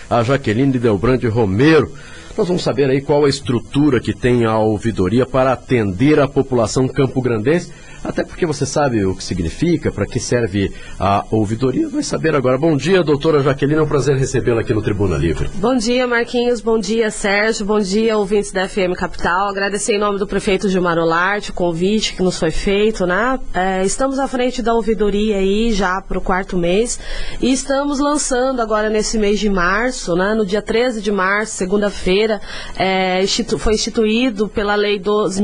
a Jaqueline Delbrande Romero. Nós vamos saber aí qual a estrutura que tem a ouvidoria para atender a população campograndense, até porque você sabe o que significa, para que serve a ouvidoria, vai saber agora. Bom dia, doutora Jaqueline, é um prazer recebê-la aqui no Tribuna Livre. Bom dia, Marquinhos, bom dia, Sérgio, bom dia, ouvintes da FM Capital. Agradecer em nome do prefeito Gilmar Olarte o convite que nos foi feito, né? Estamos à frente da ouvidoria aí já para o 4º mês e estamos lançando agora nesse mês de março, né? No dia 13 de março, segunda-feira, foi instituído pela Lei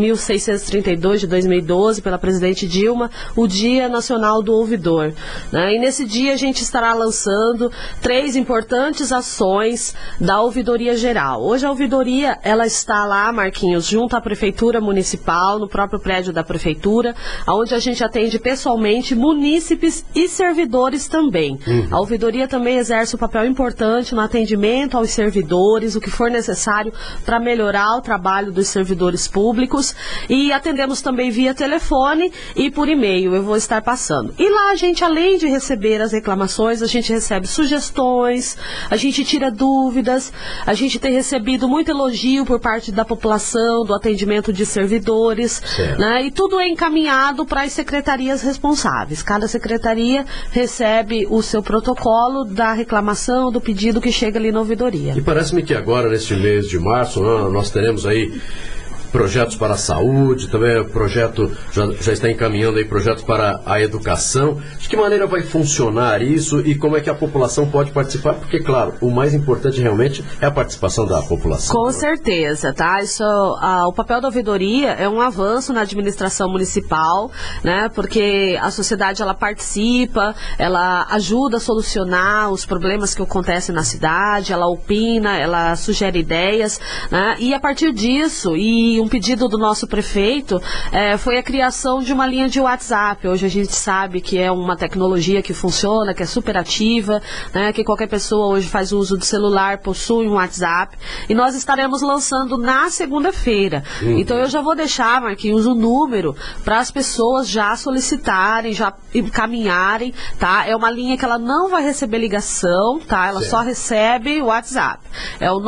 2.632 de 2012, pela presidente Dilma, o Dia Nacional do Ouvidor, né? E nesse dia a gente estará lançando 3 importantes ações da Ouvidoria Geral. Hoje a ouvidoria, ela está lá, Marquinhos, junto à Prefeitura Municipal, no próprio prédio da Prefeitura, onde a gente atende pessoalmente munícipes e servidores também. A ouvidoria também exerce um papel importante no atendimento aos servidores, o que for necessário para melhorar o trabalho dos servidores públicos, e atendemos também via telefone e por e-mail, eu vou estar passando. E lá a gente, além de receber as reclamações, a gente recebe sugestões, a gente tira dúvidas, a gente tem recebido muito elogio por parte da população, do atendimento de servidores, né? E tudo é encaminhado para as secretarias responsáveis. Cada secretaria recebe o seu protocolo da reclamação, do pedido que chega ali na ouvidoria. E parece-me que agora, neste mês de março, nós teremos aí projetos para a saúde, também o projeto já está encaminhando aí projetos para a educação. De que maneira vai funcionar isso e como é que a população pode participar? Porque, claro, o mais importante realmente é a participação da população. Com certeza, tá? O papel da ouvidoria é um avanço na administração municipal, né? Porque a sociedade, ela participa, ela ajuda a solucionar os problemas que acontecem na cidade, ela opina, ela sugere ideias, né? E a partir disso, um pedido do nosso prefeito foi a criação de uma linha de WhatsApp. Hoje a gente sabe que é uma tecnologia que funciona, que é super ativa, né, que qualquer pessoa hoje faz uso do celular, possui um WhatsApp, e nós estaremos lançando na segunda-feira. Então eu já vou deixar, Marquinhos, o número para as pessoas já solicitarem, já encaminharem, tá? É uma linha que ela não vai receber ligação, tá? Ela só recebe o WhatsApp. É o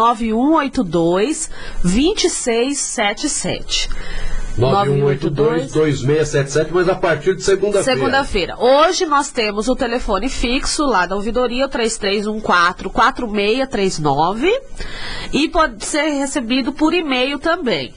9182-2677. 9182-2677, mas a partir de segunda-feira. Segunda-feira. Hoje nós temos o telefone fixo lá da ouvidoria, o 3314-4639, e pode ser recebido por e-mail também.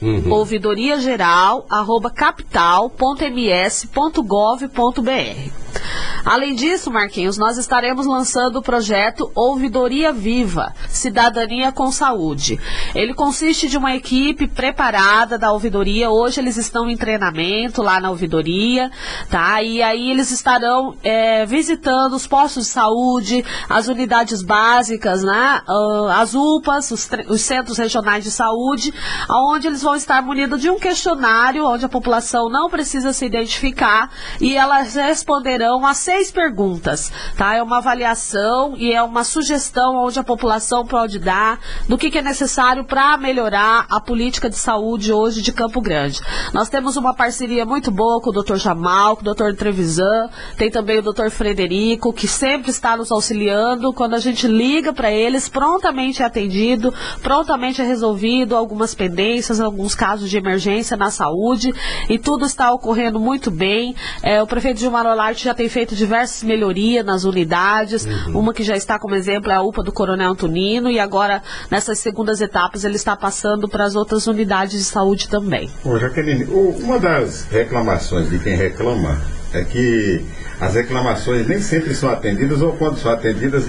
ouvidoriageral@capital.ms.gov.br. Além disso, Marquinhos, nós estaremos lançando o projeto Ouvidoria Viva, Cidadania com Saúde. Ele consiste de uma equipe preparada da ouvidoria. Hoje eles estão em treinamento lá na ouvidoria, tá? E aí eles estarão visitando os postos de saúde, as unidades básicas, né? As UPAs, os centros regionais de saúde, onde eles vão estar munidos de um questionário, onde a população não precisa se identificar, e elas responderão a 6 perguntas, tá? É uma avaliação e é uma sugestão onde a população pode dar do que é necessário para melhorar a política de saúde hoje de Campo Grande. Nós temos uma parceria muito boa com o Dr. Jamal, com o Dr. Trevisan, tem também o Dr. Frederico, que sempre está nos auxiliando. Quando a gente liga para eles, prontamente é atendido, prontamente é resolvido algumas pendências, alguns casos de emergência na saúde, e tudo está ocorrendo muito bem. O prefeito Gilmar Olarte já tem feito diversas melhorias nas unidades, uma que já está como exemplo é a UPA do Coronel Antonino, e agora nessas segundas etapas ele está passando para as outras unidades de saúde também. Ô, Jaqueline, uma das reclamações de quem reclama é que as reclamações nem sempre são atendidas, ou quando são atendidas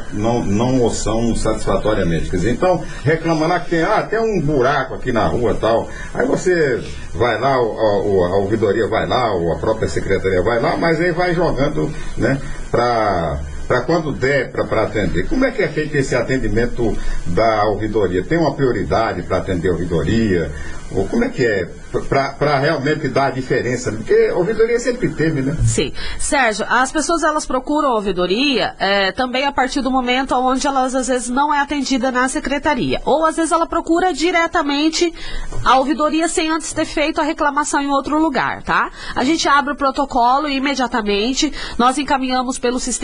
não são satisfatoriamente. Quer dizer, então reclama lá que tem um buraco aqui na rua e tal, aí você vai lá, a ouvidoria vai lá, ou a própria secretaria vai lá, mas aí vai jogando, né, para quando der para atender. Como é que é feito esse atendimento da ouvidoria? Tem uma prioridade para atender a ouvidoria? Ou como é que é? Para realmente dar a diferença, porque a ouvidoria sempre teve, né? Sim. Sérgio, as pessoas elas procuram a ouvidoria também a partir do momento onde elas às vezes não é atendida na secretaria, ou às vezes ela procura diretamente a ouvidoria sem antes ter feito a reclamação em outro lugar, tá? A gente abre o protocolo e imediatamente nós encaminhamos pelo sistema interno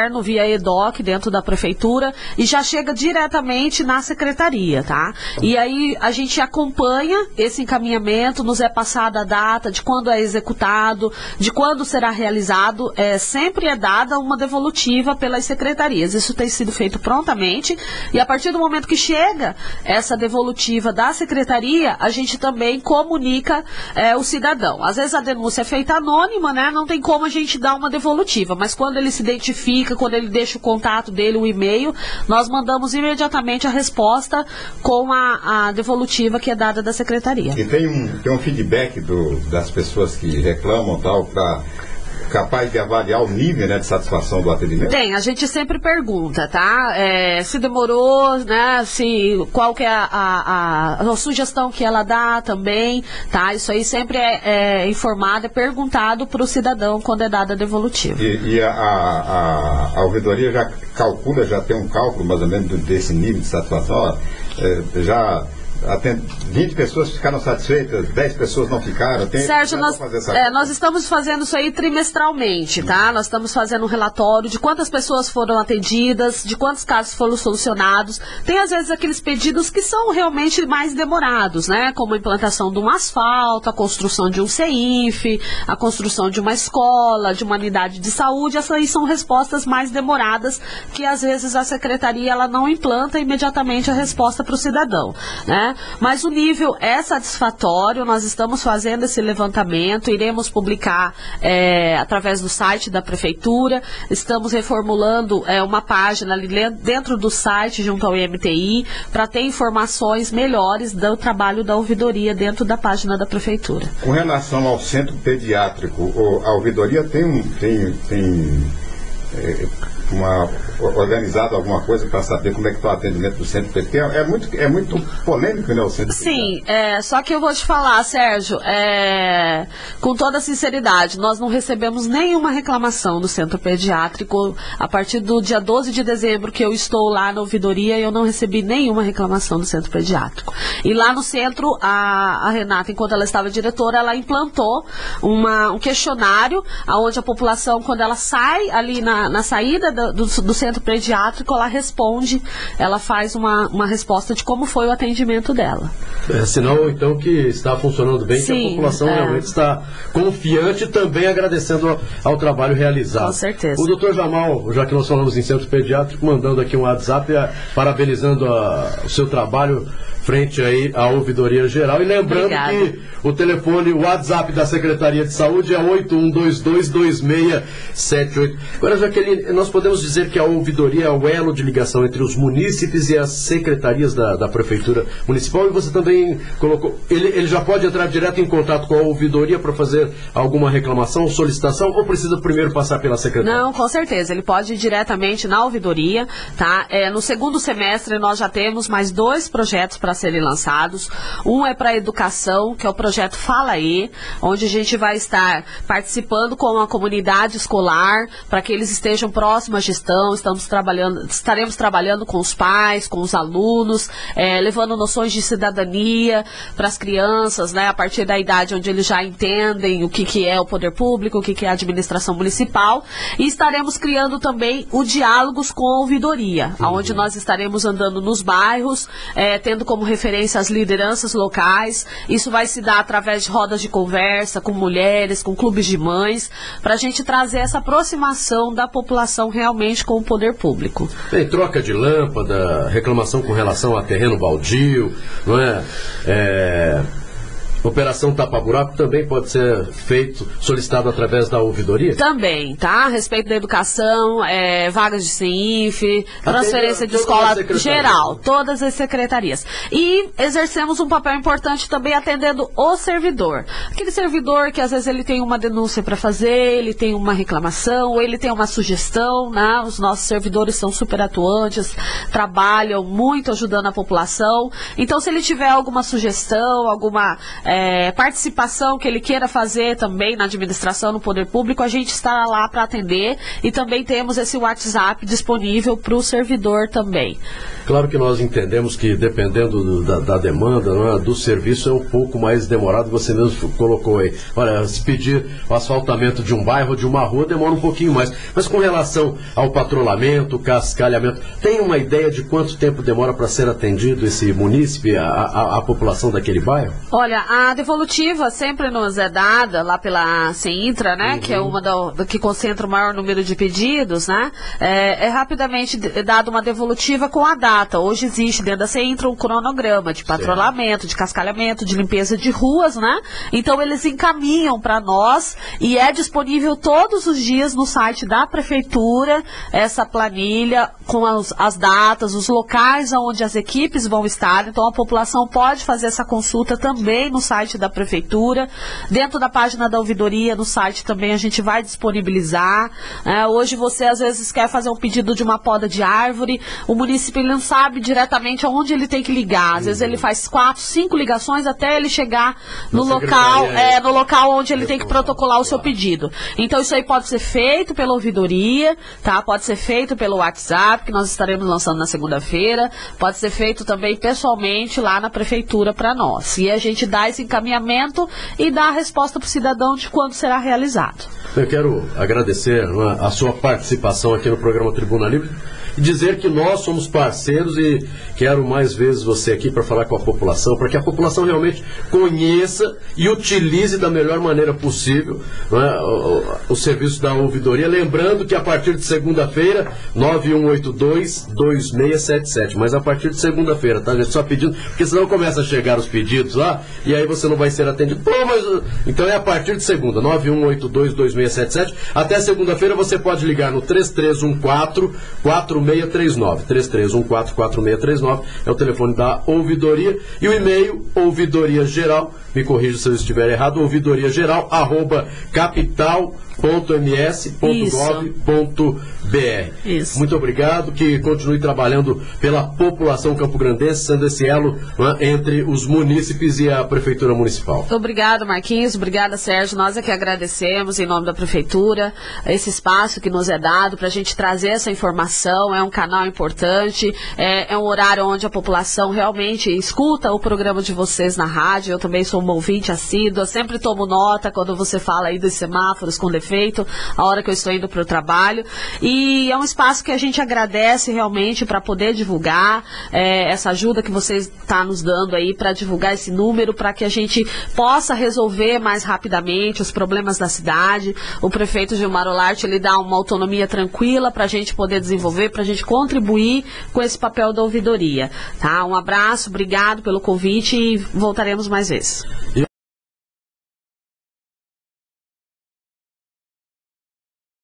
interno via EDOC dentro da prefeitura e já chega diretamente na secretaria, tá? E aí a gente acompanha esse encaminhamento, nos é passada a data de quando é executado, de quando será realizado, sempre é dada uma devolutiva pelas secretarias. Isso tem sido feito prontamente e a partir do momento que chega essa devolutiva da secretaria, a gente também comunica o cidadão. Às vezes a denúncia é feita anônima, né? Não tem como a gente dar uma devolutiva, mas quando ele se identifica, quando ele deixa o contato dele, o e-mail, nós mandamos imediatamente a resposta com a devolutiva que é dada da secretaria. E tem um feedback das pessoas que reclamam tal, capaz de avaliar o nível, né, de satisfação do atendimento? Tem, a gente sempre pergunta, tá? Se demorou, né? Qual que é a sugestão que ela dá também, tá? Isso aí sempre é informado, é perguntado para o cidadão quando é dada a devolutiva. E a ouvidoria já tem um cálculo mais ou menos desse nível de satisfação? Já 20 pessoas ficaram satisfeitas, 10 pessoas não ficaram? Sérgio, nós estamos fazendo isso aí trimestralmente, tá? Nós estamos fazendo um relatório de quantas pessoas foram atendidas, de quantos casos foram solucionados. Tem às vezes aqueles pedidos que são realmente mais demorados, né? Como a implantação de um asfalto, a construção de um CINF, a construção de uma escola, de uma unidade de saúde. Essas aí são respostas mais demoradas que às vezes a secretaria ela não implanta imediatamente a resposta para o cidadão, né? Mas o nível é satisfatório, nós estamos fazendo esse levantamento, iremos publicar através do site da prefeitura, estamos reformulando uma página ali dentro do site junto ao IMTI para ter informações melhores do trabalho da ouvidoria dentro da página da prefeitura. Com relação ao centro pediátrico, a ouvidoria tem organizado alguma coisa para saber como é que está o atendimento do centro pediátrico? É muito polêmico, né, o centro pediátrico? Sim, só que eu vou te falar, Sérgio, com toda sinceridade, nós não recebemos nenhuma reclamação do centro pediátrico. A partir do dia 12 de dezembro que eu estou lá na ouvidoria, eu não recebi nenhuma reclamação do centro pediátrico. E lá no centro, a Renata, enquanto ela estava diretora, ela implantou um questionário onde a população, quando ela sai ali na saída do centro pediátrico, ela responde, ela faz uma resposta de como foi o atendimento dela. Sinal, então, que está funcionando bem, sim, que a população realmente está confiante, também agradecendo ao trabalho realizado. Com certeza. O doutor Jamal, já que nós falamos em centro pediátrico, mandando aqui um WhatsApp, parabenizando o seu trabalho frente aí à ouvidoria geral, e lembrando que o telefone, o WhatsApp da Secretaria de Saúde é 81222678. Agora, Jaqueline, nós podemos dizer que a ouvidoria é o elo de ligação entre os munícipes e as secretarias da Prefeitura Municipal, e você também colocou, ele já pode entrar direto em contato com a ouvidoria para fazer alguma reclamação, solicitação, ou precisa primeiro passar pela secretaria? Não, com certeza, ele pode ir diretamente na ouvidoria, tá? No segundo semestre nós já temos mais 2 projetos para serem lançados. Um é para a educação, que é o projeto Fala E, onde a gente vai estar participando com a comunidade escolar para que eles estejam próximos à gestão. Estaremos trabalhando com os pais, com os alunos, levando noções de cidadania para as crianças, né, a partir da idade onde eles já entendem o que é o poder público, o que é a administração municipal, e estaremos criando também o Diálogos com a Ouvidoria, onde nós estaremos andando nos bairros, tendo como referência as lideranças locais. Isso vai se dar através de rodas de conversa com mulheres, com clubes de mães, para a gente trazer essa aproximação da população realmente com o poder público. Tem troca de lâmpada, reclamação com relação a terreno baldio, não é? Operação tapa-buraco também pode ser solicitado através da ouvidoria? Também, tá? A respeito da educação, vagas de CINF, transferência de escola geral, todas as secretarias. E exercemos um papel importante também atendendo o servidor. Aquele servidor que às vezes ele tem uma denúncia para fazer, ele tem uma reclamação, ou ele tem uma sugestão, né? Os nossos servidores são super atuantes, trabalham muito ajudando a população. Então, se ele tiver alguma sugestão, alguma participação que ele queira fazer também na administração, no poder público, a gente estará lá para atender, e também temos esse WhatsApp disponível para o servidor também. Claro que nós entendemos que dependendo da demanda, não é, do serviço é um pouco mais demorado, você mesmo colocou aí. Olha, se pedir o asfaltamento de um bairro, de uma rua, demora um pouquinho mais. Mas com relação ao patrulhamento, cascalhamento, tem uma ideia de quanto tempo demora para ser atendido esse munícipe, a população daquele bairro? Olha, a devolutiva sempre nos é dada lá pela CEINTRA, né, que é uma que concentra o maior número de pedidos, né, é rapidamente dada uma devolutiva com a data. Hoje existe dentro da CEINTRA um cronograma de patrulhamento, de cascalhamento, de limpeza de ruas, né, então eles encaminham para nós e é disponível todos os dias no site da Prefeitura essa planilha com as datas, os locais onde as equipes vão estar. Então a população pode fazer essa consulta também no site da Prefeitura, dentro da página da ouvidoria, no site também a gente vai disponibilizar. Hoje você às vezes quer fazer um pedido de uma poda de árvore, o município ele não sabe diretamente aonde ele tem que ligar, às vezes ele faz 4, 5 ligações até ele chegar no local onde ele tem que protocolar o seu pedido. Então isso aí pode ser feito pela ouvidoria, tá? Pode ser feito pelo WhatsApp, que nós estaremos lançando na segunda-feira, pode ser feito também pessoalmente lá na Prefeitura para nós. E a gente dá esse encaminhamento e dá a resposta para o cidadão de quando será realizado. Eu quero agradecer a sua participação aqui no programa Tribuna Livre e dizer que nós somos parceiros e quero mais vezes você aqui para falar com a população, para que a população realmente conheça e utilize da melhor maneira possível, não é, o serviço da ouvidoria. Lembrando que a partir de segunda-feira, 9182-2677, mas a partir de segunda-feira, tá, gente? Só pedindo, porque senão começa a chegar os pedidos lá e aí você não vai ser atendido. Pô, mas... Então é a partir de segunda, 9182-2677. Até segunda-feira você pode ligar no 3314-4639. 33144639 é o telefone da ouvidoria e o e-mail ouvidoriageral, me corrija se eu estiver errado, ouvidoriageral@capital.ms.gov.br. Muito obrigado, que continue trabalhando pela população campograndense, sendo esse elo, né, entre os munícipes e a Prefeitura Municipal. Obrigado, Marquinhos, obrigada, Sérgio. Nós é que agradecemos em nome da Prefeitura esse espaço que nos é dado para a gente trazer essa informação. É um canal importante, é um horário onde a população realmente escuta o programa de vocês na rádio. Eu também sou uma ouvinte assídua, sempre tomo nota quando você fala aí dos semáforos com defeito, a hora que eu estou indo para o trabalho, e é um espaço que a gente agradece realmente para poder divulgar essa ajuda que você está nos dando aí para divulgar esse número, para que a gente possa resolver mais rapidamente os problemas da cidade. O prefeito Gilmar Olarte, ele dá uma autonomia tranquila para a gente poder desenvolver, para a gente contribuir com esse papel da ouvidoria, tá? Um abraço, obrigado pelo convite e voltaremos mais vezes.